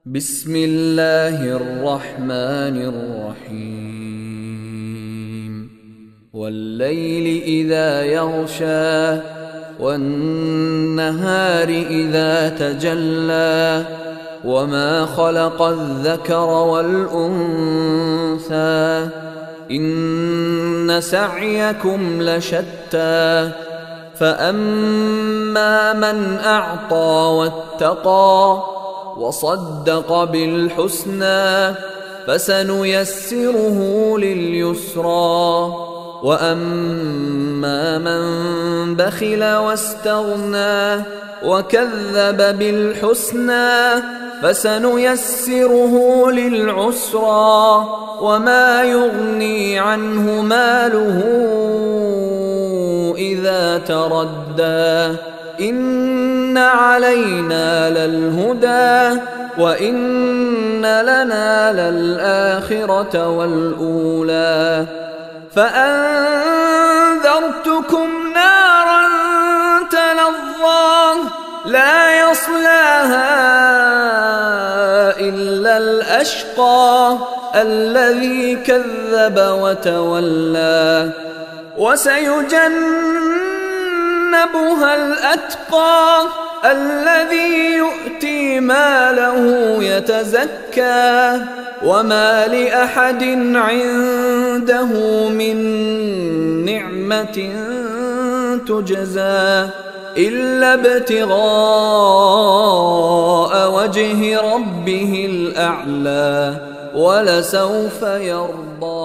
بسم الله الرحمن الرحيم والليل إذا يغشى والنهار إذا تجلى وما خلق الذكر والأنثى إن سعيكم لشتى فأما من أعطى واتقى وصدق بالحسنى فسنيسره لليسرى وأما من بخل واستغنى وكذب بالحسنى فسنيسره للعسرى وما يغني عنه ماله إذا تردى إن علينا للهدى وإن لنا للآخرة والأولى فأنذرتكم نارا تلظى لا يصلاها إلا الأشقى الذي كذب وتولى وسيجنبها الأتقى الذي يؤتي ماله يتزكى وما لأحد عنده من نعمة تجزى إلا ابتغاء وجه ربه الأعلى ولسوف يرضى.